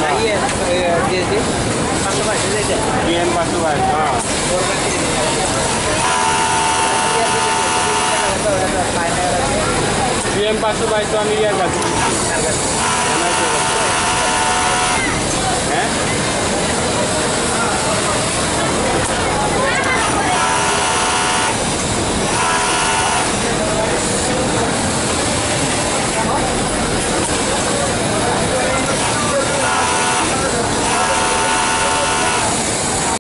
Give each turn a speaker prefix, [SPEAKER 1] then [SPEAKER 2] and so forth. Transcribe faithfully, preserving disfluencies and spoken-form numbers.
[SPEAKER 1] ইয়ে দিয়েছি পাঁচশো বাইশ
[SPEAKER 2] বিএম পাঁচশো বাইশ হ্যাঁ বিএম পাঁচশো বাইশ তো আমি ইয়ার কাছে